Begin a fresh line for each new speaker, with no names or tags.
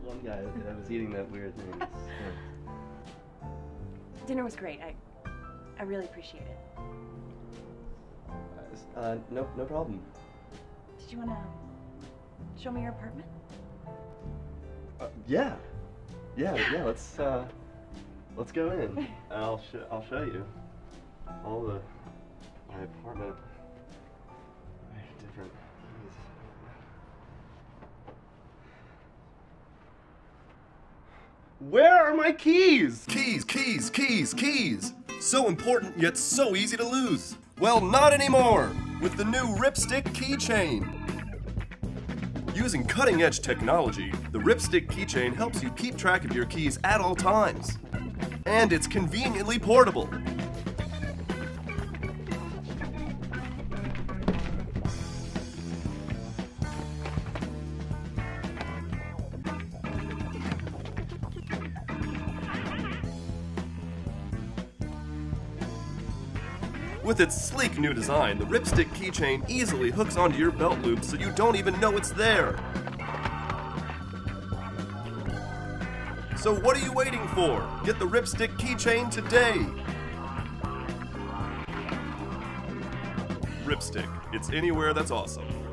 one guy that was eating that weird thing.
Dinner was great. I really appreciate it.
No problem.
Did you want to show me your apartment?
Yeah. Let's go in. I'll show you all my apartment. Different. Where are my keys?
Keys. So important, yet so easy to lose. Well, not anymore, with the new Ripstick keychain. Using cutting-edge technology, the Ripstick keychain helps you keep track of your keys at all times. And it's conveniently portable. With its sleek new design, the Ripstick keychain easily hooks onto your belt loop so you don't even know it's there. So what are you waiting for? Get the Ripstick keychain today! Ripstick, it's anywhere that's awesome.